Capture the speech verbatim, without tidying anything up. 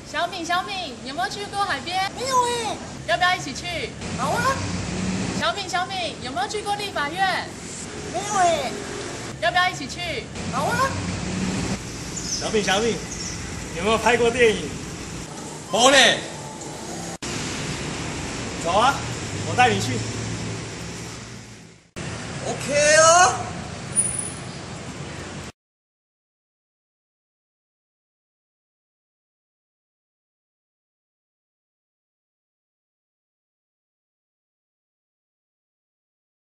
小敏，小敏，有没有去过海边？ 没有哎。 要不要一起去？ 好啊。 小敏，小敏，有没有去过立法院？ 没有哎。 要不要一起去？ 好啊。 小敏，小敏，有没有拍过电影？ 没嘞。 走啊，我带你去。 OK 哦。